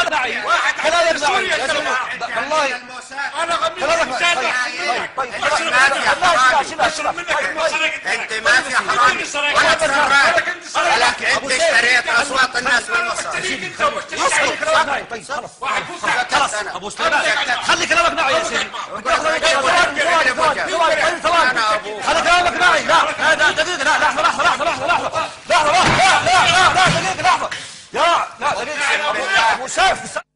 نعي واحد كلامك نعي يا سيدي والله انا غميت كلامك طيب انت ما في حرام ولا سراق ولك انت اشتريت اصوات الناس والمصاري. طيب خلاص ابو سليمان خلي كلامك نعي يا سيدي خلي كلامك نعي. لا دقيقة لا لحظة لا دقيقة لحظة يا لا دقيقة ابو سيف